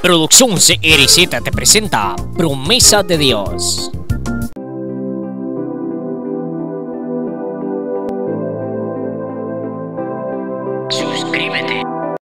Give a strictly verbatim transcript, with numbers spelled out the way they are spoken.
Producción C R Z te presenta Promesa de Dios. Suscríbete.